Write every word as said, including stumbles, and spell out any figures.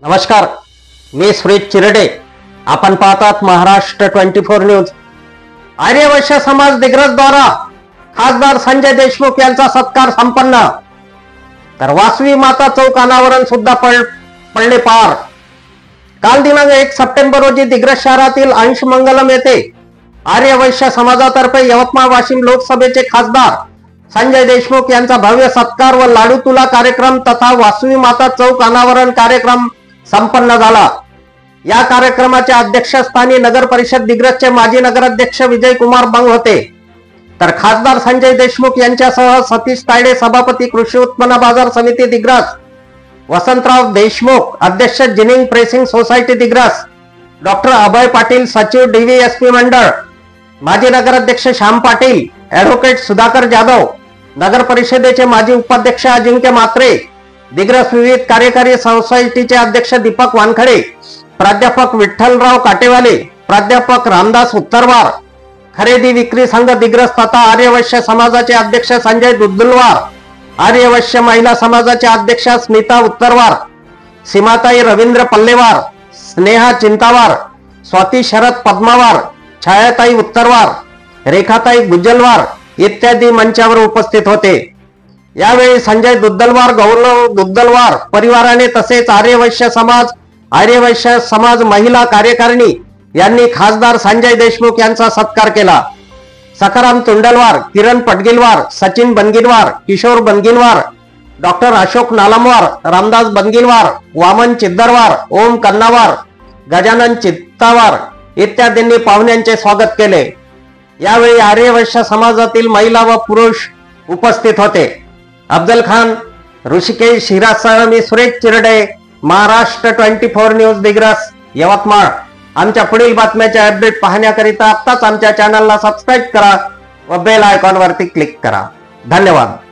नमस्कार, मी सुरेश चिरडे. आपण पाहतात Maharashtra twenty four news. Aryavaishya समाज दिग्रस द्वारा खासदार संजय देशमुख यांचा सत्कार संपन्न. तर वासवी माता चौक अनावरण सुद्धा पड पडले पार. काल दिनांक एक सप्टेंबर रोजी दिग्रस शहरातील अंशमंगलम येथे आर्यवैश्य समाजातर्फे यवतमाळ वाशिम लोकसभेचे खासदार संजय देशमुख यांचा भव्य सत्कार व लाडू तुला कार्यक्रम तथा वासवी माता चौक अनावरण कार्यक्रम संपन्न झाला. या कार्यक्रमाच्या अध्यक्षस्थानी नगर परिषद दिग्रसचे माजी नगराध्यक्ष विजय कुमार बंग होते. तर खासदार संजय देशमुख यांच्यासह सतीश तायडे सभापती कृषी उत्पन्न बाजार समिती दिग्रस, वसंतराव देशमुख अध्यक्ष ginning pressing society Digras, doctor Abhay Patil सचिव डीव्हीएसपी मंडळ, माजी नगराध्यक्ष श्याम पाटील, ऍडव्होकेट सुधाकर जाधव, नगर परिषदेचे माजी उपाध्यक्ष अजिंक्य मात्रे, दिग्रस विविध कार्यकारी सोसायटीचे अध्यक्ष दीपक वानखडे, प्राध्यापक विठ्ठलराव काटेवाले, प्राध्यापक रामदास उत्तरवार, खरेदी विक्री संघ दिग्रस तथा आर्यवैश्य समाजाचे अध्यक्ष संजय दुद्दुलवार, आर्यवैश्य महिला समाजाचे अध्यक्ष स्मिता उत्तरवार, सीमाताई रवींद्र पल्लेवार, स्नेहा चिंतावार, स्वाती शरद पद्मावार, छायाताई उत्तरवार, रेखाताई गुज्जलवार इत्यादी मंचावर उपस्थित होते. यावेळी संजय दुद्दलवार, गौरव दुद्दलवार परिवाराने तसेच आर्यवैश्य समाज, आर्यवैश्य समाज महिला कार्यकारिणी यांनी खासदार संजय देशमुख यांचा सत्कार केला. सखाराम तुंडलवार, किरण पटगिलवार, सचिन बनगिनवार, किशोर बनगिनवार, डॉक्टर अशोक नालमवार, रामदास बनगिनवार, वामन चिद्दरवार, ओम कन्नावार, गजानन चित्तावार इत्यादींनी पाहुण्यांचे स्वागत केले. यावेळी आर्यवैश्य समाजातील महिला व पुरुष उपस्थित होते. अफजल खान, ऋषिकेश हिरासह मी Suresh Chirde, Maharashtra twenty four news Digras, Yavatmal. आमच्या पुढील बातम्याचे अपडेट पाहण्याकरिता आत्ताच आमच्या चॅनलला सबस्क्राईब करा व बेल आयकॉन वरती क्लिक करा. धन्यवाद.